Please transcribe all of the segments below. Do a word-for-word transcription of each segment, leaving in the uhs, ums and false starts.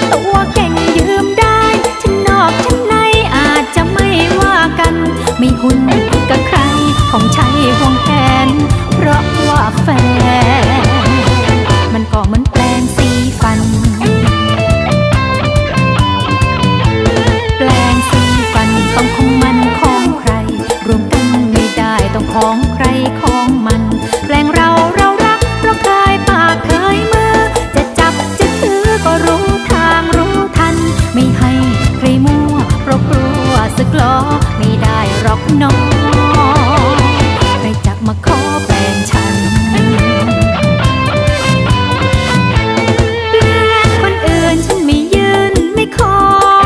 ตัวเก่งยืมได้ฉันนอกฉันในอาจจะไม่ว่ากันไม่หุ่นกับใครของใช้ห่วงแขนเพราะว่าแฟนมันก็เหมือนแปลงสีฟันแปลงสีฟันต้องของมันของใครรวมกันไม่ได้ต้องของใครของมันแปลงเราเรารักเพราะเคยปากเคยมือจะจับจะถือก็รู้ทางรู้ทันไม่ให้ใครมั่วเพราะกลัวสึกล้อไม่ได้หรอกน้องใครจักมาขอแปลงฉันแปลงคนอื่นฉันไม่ยืนไม่ขอ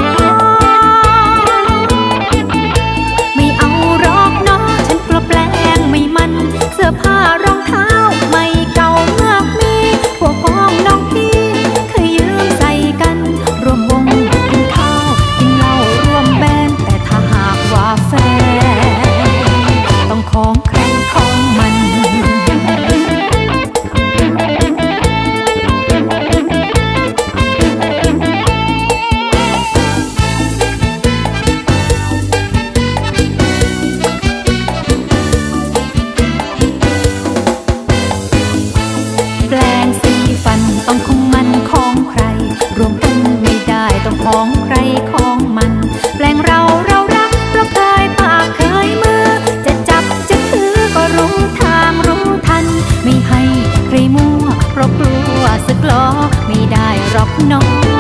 ไม่เอาหรอกน้องฉันกลัวแปลงไม่มันเสื้อผ้ารองเท้าไม่เก่าเมื่อมีพวกพ้องน้องพี่เคยยืมใส่กันรวมวงกินข้าวกินเหล้ารวมแบนแต่ถ้าหากว่าแฟนต้องของใครของมันแปลงสีฟันต้องของมันของใครรวมกันไม่ได้ต้องของใครของมันแปลงเราเรารักเพราะเคยปากเคยมือจะจับจะถือก็รู้ทางรู้ทันไม่ให้ใครมั่วเพราะกลัวสึกล้อไม่ได้หรอกน้อง